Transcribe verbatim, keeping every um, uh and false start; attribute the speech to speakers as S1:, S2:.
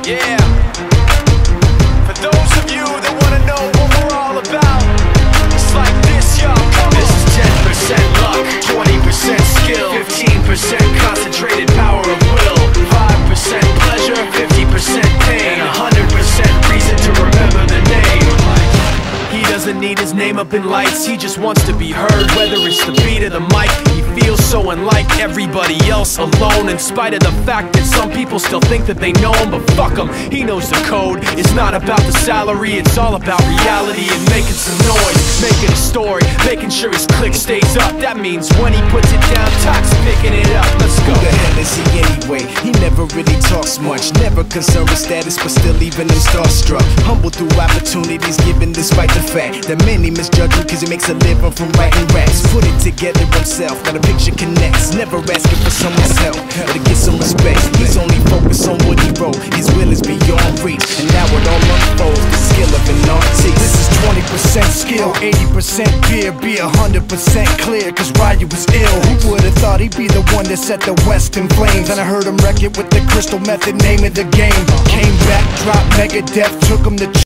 S1: Yeah. For those of you that wanna know what we're all about, it's like this, y'all. Come on. This is ten percent luck, twenty percent skill, fifteen percent concentrated power of will, five percent pleasure, fifty percent pain, and one hundred percent reason to remember the name. He doesn't need his name up in lights, he just wants to be heard, whether it's the beat or the mic. He feels so unlike everybody else, alone, in spite of the fact that some people still think that they know him. But fuck him, he knows the code. It's not about the salary, it's all about reality and making some noise, making a story, making sure his click stays up. That means when he puts it down, Tox picking it up. Let's go.
S2: Who the hell is he anyway? He never really talks much, never concerned with status, but still even him starstruck. Humble through opportunities given despite the fact that many misjudge him cause he makes a living from writing raps. Put it together himself, now the picture connects, never asking for someone's help or to get some respect. He's only focused on what he wrote, his will is beyond reach, and now it all unfolds, the skill of an artist. This is twenty percent skill, eighty percent fear, be one hundred percent clear, cause Ryu was ill. Who would've thought he'd be the one that set the West in flames? And I heard him wreck it with the crystal method, name of the game. Came back, dropped Megadeth, took him to